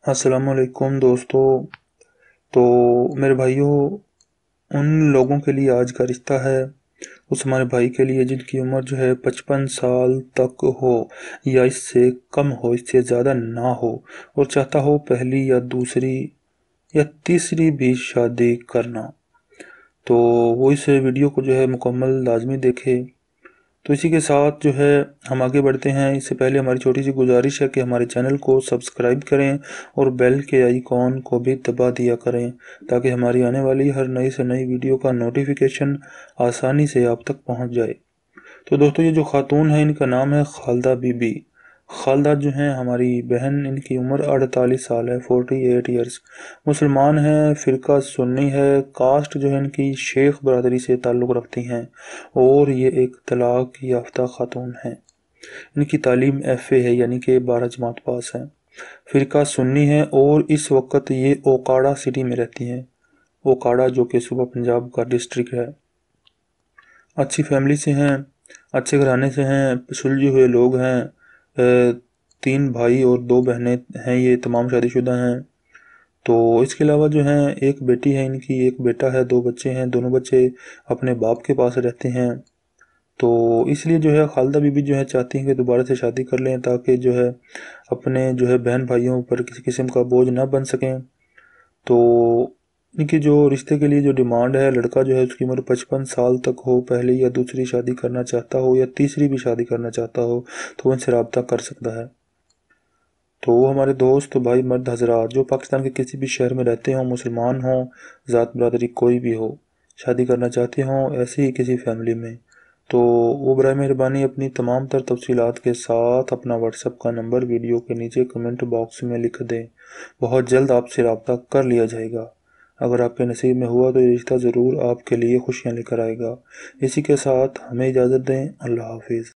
السلام علیکم دوستو۔ تو میرے بھائیوں، ان لوگوں کے لیے آج کا رشتہ ہے، اس ہمارے بھائی کے لیے جن کی عمر جو ہے 55 سال تک ہو یا اس سے کم ہو، اس سے زیادہ نہ ہو، اور چاہتا ہو پہلی یا دوسری یا تیسری بھی شادی کرنا، تو وہ اس ویڈیو کو جو ہے مکمل لازمی دیکھے۔ تو اسی کے ساتھ جو ہے ہم آگے بڑھتے ہیں۔ اس سے پہلے ہماری چھوٹی سی گزارش ہے کہ ہمارے چینل کو سبسکرائب کریں اور بیل کے آئیکن کو بھی دبا دیا کریں تاکہ ہماری آنے والی ہر نئی سے نئی ویڈیو کا نوٹیفیکیشن آسانی سے آپ تک پہنچ جائے۔ تو دوستو، یہ جو خاتون ہے ان کا نام ہے خالدہ بی بی۔ خالدہ جو ہیں ہماری بہن، ان کی عمر 48 سال ہے، 48 ایئرز۔ مسلمان ہیں، فرقہ سنی ہے، کاسٹ جو ہے ان کی شیخ برادری سے تعلق رکھتی ہیں، اور یہ ایک طلاق یافتہ خاتون ہیں۔ ان کی تعلیم FA ہے، یعنی کہ 12 جماعت پاس ہیں۔ فرقہ سنی ہے اور اس وقت یہ اوکاڑا سٹی میں رہتی ہیں، اوکاڑا جو کہ صوبہ پنجاب کا ڈسٹرکٹ ہے۔ اچھی فیملی سے ہیں، اچھے گھرانے سے ہیں، سلجھے ہوئے لوگ ہیں۔ 3 بھائی اور 2 بہنیں ہیں، یہ تمام شادی شدہ ہیں۔ تو اس کے علاوہ جو ہیں ایک بیٹی ہے ان کی، ایک بیٹا ہے، 2 بچے ہیں، دونوں بچے اپنے باپ کے پاس رہتے ہیں۔ تو اس لیے جو ہے خالدہ بی بی جو ہے چاہتی ہیں کہ دوبارہ سے شادی کر لیں تاکہ جو ہے اپنے جو ہے بہن بھائیوں پر کسی قسم کا بوجھ نہ بن سکیں۔ تو ان کی جو رشتے کے لیے جو ڈیمانڈ ہے، لڑکا جو ہے اس کی عمر 55 سال تک ہو، پہلی یا دوسری شادی کرنا چاہتا ہو یا تیسری بھی شادی کرنا چاہتا ہو تو وہ ان سے رابطہ کر سکتا ہے۔ تو وہ ہمارے دوست بھائی مرد حضرات جو پاکستان کے کسی بھی شہر میں رہتے ہوں، مسلمان ہوں، ذات برادری کوئی بھی ہو، شادی کرنا چاہتے ہوں ایسے ہی کسی فیملی میں، تو وہ برائے مہربانی اپنی تمام تر تفصیلات کے ساتھ اپنا واٹس ایپ کا نمبر ویڈیو کے نیچے کمنٹ باکس میں لکھ دیں۔ بہت جلد آپ سے رابطہ کر لیا جائے گا۔ اگر آپ کے نصیب میں ہوا تو یہ رشتہ ضرور آپ کے لیے خوشیاں لے کر آئے گا۔ اسی کے ساتھ ہمیں اجازت دیں۔ اللہ حافظ۔